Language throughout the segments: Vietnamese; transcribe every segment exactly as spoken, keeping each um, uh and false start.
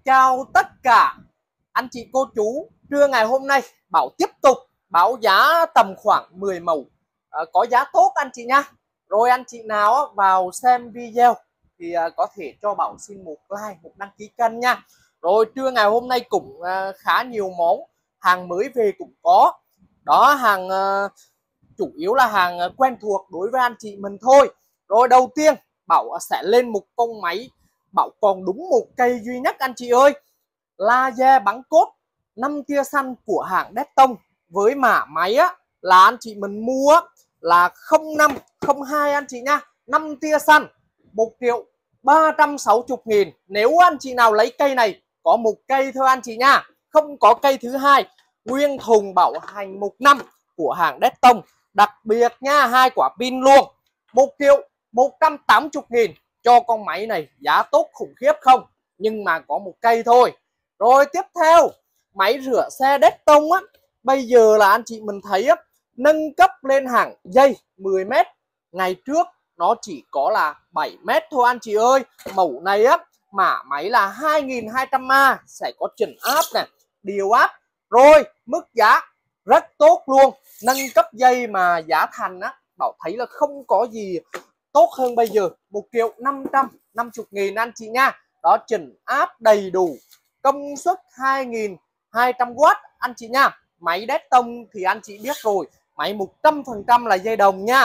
Chào tất cả anh chị cô chú. Trưa ngày hôm nay Bảo tiếp tục báo giá tầm khoảng mười mẫu à, có giá tốt anh chị nha. Rồi anh chị nào vào xem video thì à, có thể cho Bảo xin một like, một đăng ký kênh nha. Rồi trưa ngày hôm nay cũng à, khá nhiều món hàng mới về cũng có. Đó, hàng à, chủ yếu là hàng quen thuộc đối với anh chị mình thôi. Rồi đầu tiên Bảo sẽ lên một con máy. Bảo còn đúng một cây duy nhất anh chị ơi, laser bắn cốt năm tia xanh của hãng Detton, với mã máy á, là anh chị mình mua là không năm không hai anh chị nha. Năm tia xanh một triệu ba trăm sáu mươi nghìn. Nếu anh chị nào lấy cây này, có một cây thôi anh chị nha, không có cây thứ hai. Nguyên thùng bảo hành một năm của hãng Detton, đặc biệt nha, hai quả pin luôn. Một triệu một trăm tám mươi nghìn cho con máy này, giá tốt khủng khiếp không? Nhưng mà có một cây thôi. Rồi tiếp theo, máy rửa xe Detton á, bây giờ là anh chị mình thấy á, nâng cấp lên hàng dây mười mét. Ngày trước nó chỉ có là bảy mét thôi anh chị ơi. Mẫu này á, mã máy là hai nghìn hai trăm A, sẽ có chỉnh áp này, điều áp. Rồi mức giá rất tốt luôn. Nâng cấp dây mà giá thành á, Bảo thấy là không có gì tốt hơn bây giờ. Một triệu năm trăm năm mươi nghìn anh chị nha. Đó, chỉnh áp đầy đủ, công suất hai nghìn hai trăm oát anh chị nha. Máy Detton thì anh chị biết rồi, máy một trăm phần trăm là dây đồng nha.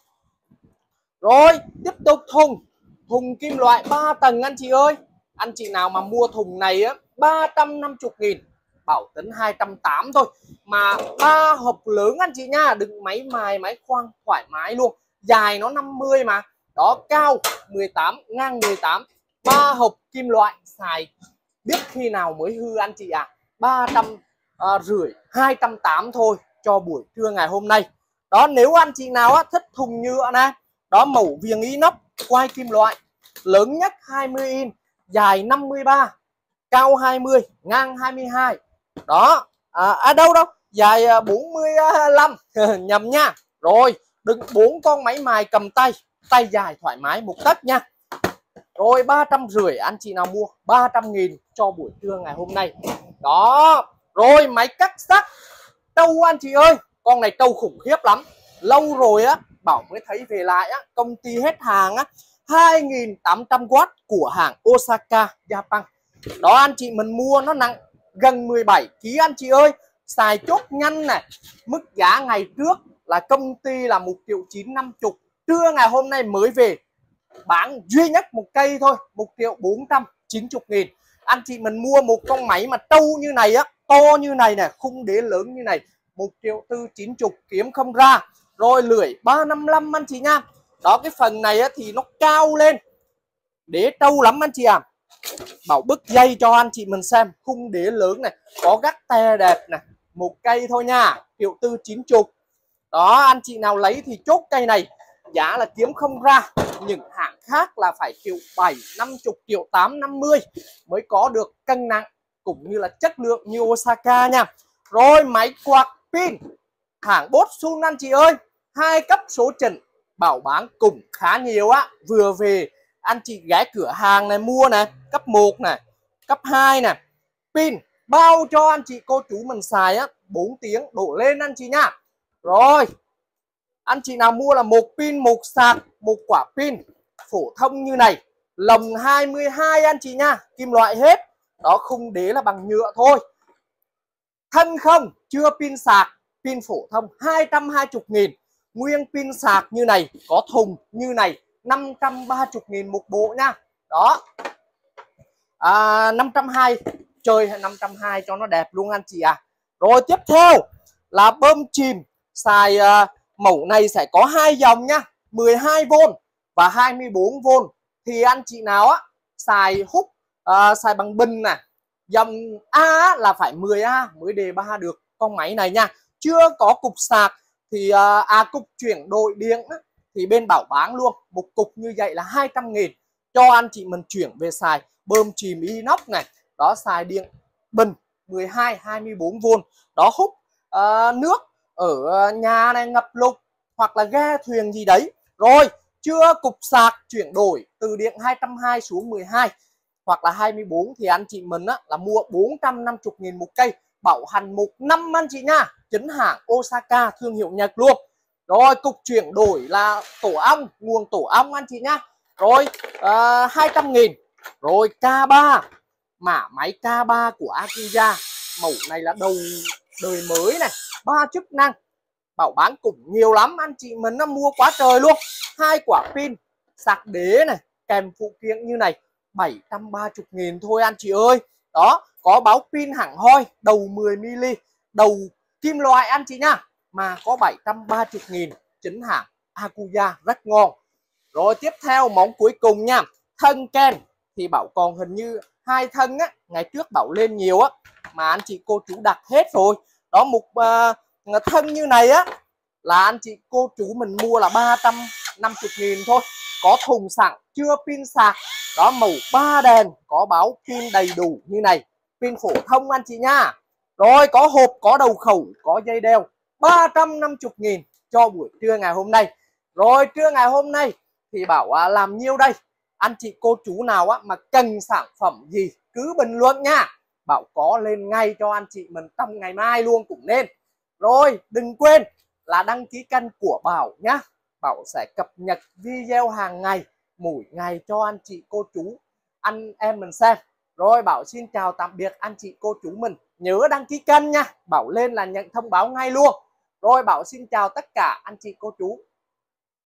Rồi tiếp tục thùng thùng kim loại ba tầng anh chị ơi. Anh chị nào mà mua thùng này á, ba trăm năm mươi nghìn, Bảo tính hai trăm tám mươi thôi, mà ba hộp lớn anh chị nha, đựng máy mài máy khoan thoải mái luôn. Dài nó năm mươi mà, đó, cao mười tám, ngang mười tám. Ba hộp kim loại xài biết khi nào mới hư anh chị à. Ba trăm rưỡi, hai trăm tám mươi thôi cho buổi trưa ngày hôm nay. Đó, nếu anh chị nào á, thích thùng nhựa nè, đó, mẫu viền inox quai kim loại, lớn nhất hai mươi inch, dài năm mươi ba, cao hai mươi, ngang hai mươi hai. Đó, à, à đâu đâu, dài bốn mươi lăm nhầm nha. Rồi đựng bốn con máy mài cầm tay, tay dài thoải mái một tấc nha. Rồi ba trăm rưỡi anh chị nào mua, ba trăm nghìn cho buổi trưa ngày hôm nay. Đó, rồi máy cắt sắt trâu anh chị ơi, con này trâu khủng khiếp lắm. Lâu rồi á, Bảo mới thấy về lại á, công ty hết hàng á. Hai nghìn tám trăm oát của hãng Osaka Japan. Đó, anh chị mình mua nó nặng gần mười bảy ki lô gam anh chị ơi. Xài chốt nhanh này. Mức giá ngày trước là công ty là một triệu chín trăm năm mươi, trưa ngày hôm nay mới về bán duy nhất một cây thôi, một triệu bốn trăm chín mươi nghìn. Anh chị mình mua một con máy mà trâu như này á, to như này nè, khung đế lớn như này, một triệu tư chín mươi kiếm không ra. Rồi lưỡi ba năm lăm anh chị nha. Đó, cái phần này á, thì nó cao lên, đế trâu lắm anh chị à. Bảo bức dây cho anh chị mình xem, khung đế lớn này, có gắt te đẹp này, một cây thôi nha, triệu tư chín mươi. Đó, anh chị nào lấy thì chốt cây này, giá là kiếm không ra. Những hãng khác là phải triệu bảy, năm mươi, triệu tám, năm mươi mới có được cân nặng cũng như là chất lượng như Osaka nha. Rồi máy quạt pin hãng Bossun anh chị ơi, hai cấp số chỉnh, Bảo bán cũng khá nhiều á. Vừa về anh chị ghé cửa hàng này mua này, cấp một này, cấp hai này. Pin bao cho anh chị cô chú mình xài á, bốn tiếng đổ lên anh chị nha. Rồi anh chị nào mua là một pin, một sạc, một quả pin phổ thông như này, lồng hai mươi hai anh chị nha, kim loại hết. Đó, khung đế là bằng nhựa thôi. Thân không, chưa pin sạc, pin phổ thông hai trăm hai mươi nghìn. Nguyên pin sạc như này, có thùng như này, năm trăm ba mươi nghìn một bộ nha. Đó, à, năm trăm hai mươi, chơi năm trăm hai mươi cho nó đẹp luôn anh chị à. Rồi tiếp theo là bơm chìm xài, uh, mẫu này sẽ có hai dòng nha, mười hai vôn và hai mươi bốn vôn. Thì anh chị nào á xài hút, uh, xài bằng bình nè, dòng A là phải mười A mới đề ba được con máy này nha. Chưa có cục sạc thì uh, à cục chuyển đổi điện á, thì bên Bảo bán luôn một cục như vậy là hai trăm nghìn cho anh chị mình chuyển về xài. Bơm chìm inox này, đó, xài điện bình mười hai, hai mươi bốn vôn. Đó, hút uh, nước ở nhà này, ngập lụt hoặc là ghe thuyền gì đấy. Rồi chưa cục sạc chuyển đổi từ điện hai trăm hai mươi xuống mười hai. hoặc là hai mươi bốn thì anh chị mình á, là mua bốn trăm năm mươi nghìn một cây, bảo hành một năm anh chị nha, chính hãng Osaka, thương hiệu Nhật luôn. Rồi cục chuyển đổi là tổ ong, nguồn tổ ong anh chị nhá. Rồi uh, hai trăm nghìn. Rồi K ba, mã máy K ba của Akuya, mẫu này là đầu đời mới này, ba chức năng, bảo bán cũng nhiều lắm anh chị mình nó mua quá trời luôn. Hai quả pin sạc đế này, kèm phụ kiện như này, bảy trăm ba mươi nghìn thôi anh chị ơi. Đó, có báo pin hẳn hoi, đầu mười mi li, đầu kim loại anh chị nha, mà có bảy trăm ba mươi nghìn, chính hãng Akuya, rất ngon. Rồi tiếp theo món cuối cùng nha, thân ken thì Bảo còn hình như hai thân á, ngày trước Bảo lên nhiều á mà anh chị cô chú đặt hết rồi. Đó, một uh, thân như này á là anh chị cô chú mình mua là ba trăm năm mươi nghìn thôi, có thùng sẵn, chưa pin sạc. Đó, màu ba đèn, có báo pin đầy đủ như này, pin phổ thông anh chị nha. Rồi có hộp, có đầu khẩu, có dây đeo, ba trăm năm mươi nghìn cho buổi trưa ngày hôm nay. Rồi trưa ngày hôm nay thì Bảo à, làm nhiêu đây. Anh chị cô chú nào á mà cần sản phẩm gì cứ bình luận nha, Bảo có lên ngay cho anh chị mình trong ngày mai luôn cũng nên. Rồi đừng quên là đăng ký kênh của Bảo nhá, Bảo sẽ cập nhật video hàng ngày, mỗi ngày cho anh chị cô chú anh em mình xem. Rồi Bảo xin chào tạm biệt anh chị cô chú mình, nhớ đăng ký kênh nha, Bảo lên là nhận thông báo ngay luôn. Rồi Bảo xin chào tất cả anh chị cô chú.